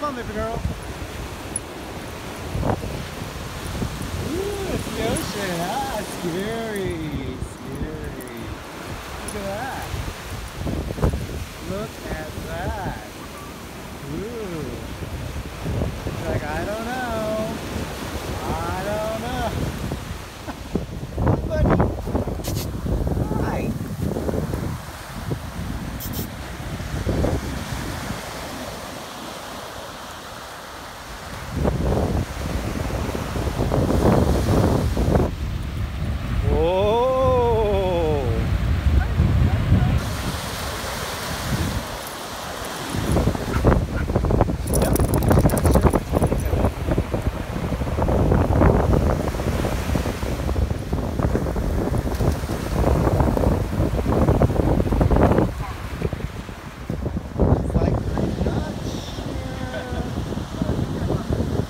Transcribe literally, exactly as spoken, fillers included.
fun, baby girl. Ooh, it's the ocean. Ah, scary. Scary. Look at that.